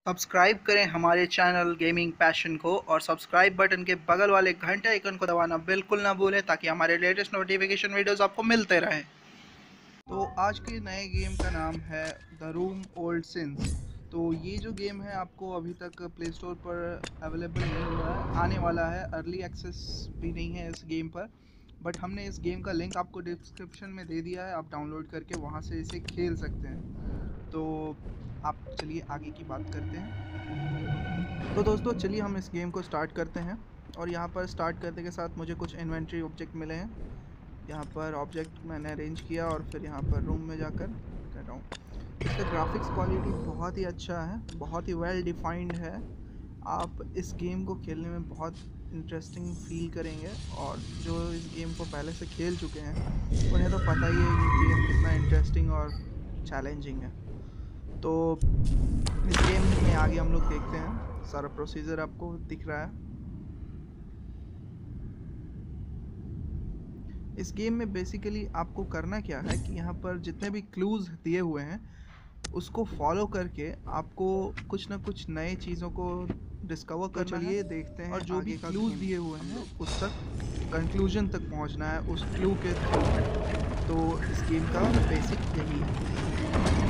Subscribe करें हमारे channel gaming passion को और सब्सक्राइब बटन के बगल वाले घंटे आइकन को दबाना बिल्कुल ना भूलें ताकि हमारे लेटेस्ट नोटिफिकेशन वीडियोस आपको मिलते रहें। तो आज के नए गेम का नाम है द रूम ओल्ड सिंस। तो ये जो गेम है आपको अभी तक प्ले स्टोर पर अवेलेबल नहीं हुआ है, आने वाला है, अर्ली एक्सेस भी नहीं है इस गेम पर, बट हमने इस गेम का लिंक आपको डिस्क्रिप्शन में दे दिया है, आप डाउनलोड करके वहाँ से इसे खेल सकते हैं। तो आप चलिए आगे की बात करते हैं। तो दोस्तों चलिए हम इस गेम को स्टार्ट करते हैं। और यहाँ पर स्टार्ट करने के साथ मुझे कुछ इन्वेंट्री ऑब्जेक्ट मिले हैं। यहाँ पर ऑब्जेक्ट मैंने अरेंज किया और फिर यहाँ पर रूम में जाकर कर रहा हूँ। इसका ग्राफिक्स क्वालिटी बहुत ही अच्छा है, बहुत ही वेल डिफाइंड है। आप इस गेम को खेलने में बहुत इंटरेस्टिंग फील करेंगे और जो इस गेम को पहले से खेल चुके हैं उन्हें तो पता ही है ये गेम कितना इंटरेस्टिंग और चैलेंजिंग है। तो इस गेम में आगे हम लोग देखते हैं, सारा प्रोसीजर आपको दिख रहा है। इस गेम में बेसिकली आपको करना क्या है कि यहाँ पर जितने भी क्लूज़ दिए हुए हैं उसको फॉलो करके आपको कुछ ना कुछ नए चीज़ों को डिस्कवर करना है। चलिए देखते हैं, और जो भी क्लूज़ दिए हुए हैं उस तक कंक्लूजन तक पहुँचना है उस क्लू के थ्रू। तो इस गेम का बेसिक यही है।